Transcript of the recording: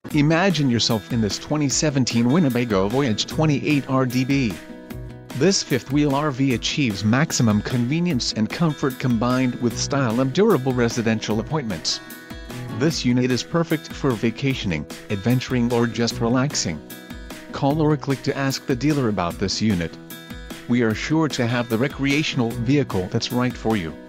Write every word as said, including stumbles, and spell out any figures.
Imagine yourself in this twenty seventeen Winnebago Voyage twenty-eight R D B. This fifth-wheel R V achieves maximum convenience and comfort combined with style and durable residential appointments. This unit is perfect for vacationing, adventuring or just relaxing. Call or click to ask the dealer about this unit. We are sure to have the recreational vehicle that's right for you.